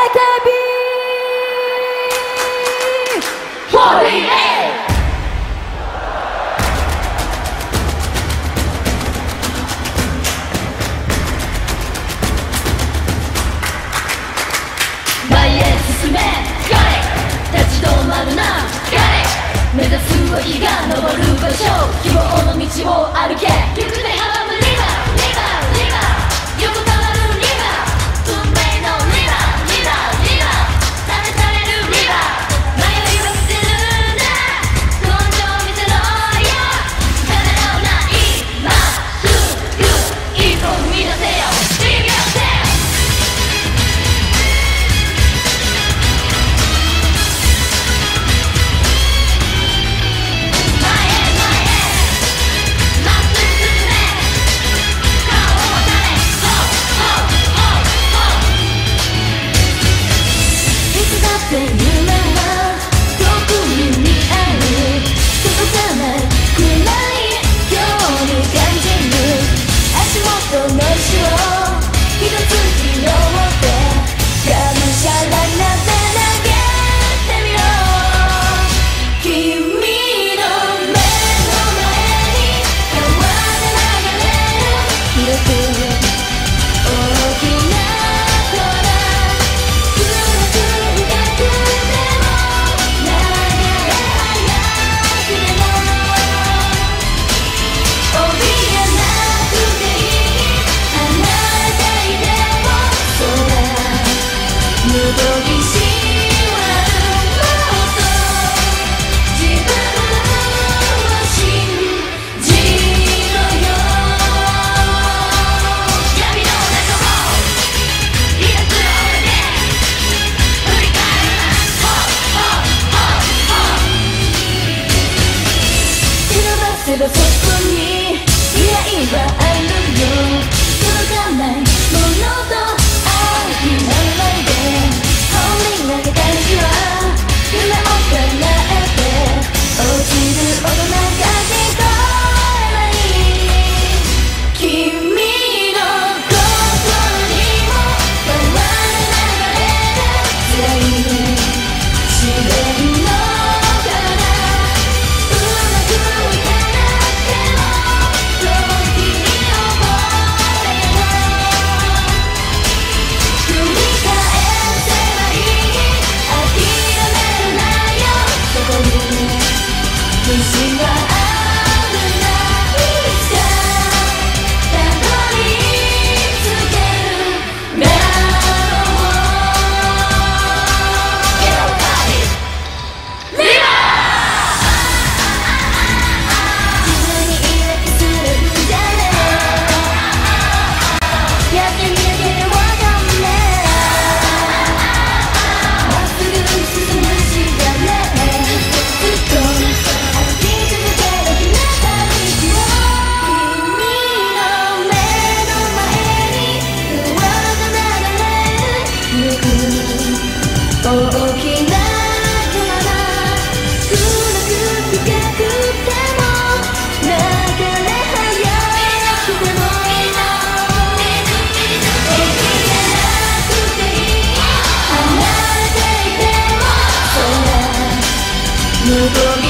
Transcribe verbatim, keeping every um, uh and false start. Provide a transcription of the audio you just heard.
前へ進め、立ち止まるな、目指すは日が昇る場所、希望の道を歩け。行く手阻むリバー、リバー、リバー、横たわるリバー、運命のリバー、リバー、リバー、試されるリバー、迷いは捨てるな、根性見せろよ、ためらうな、今すぐ一歩踏み出せよ、授業せよ。夢は遠くに見える、届かないくらい今日に感じる、足元の石を一つ拾ってがむしゃらになって投げてみろ。君の目の前に川で流れる広く大きなそこに未来はあるよ、届かないものと諦めないで、放り投げた石は夢を叶えて、落ちる音なんか聞こえない。君の心にも川で流れる辛い試練の大きな川、暗く深くても流れ速くてもできなくていい、離れていてもそれ向こう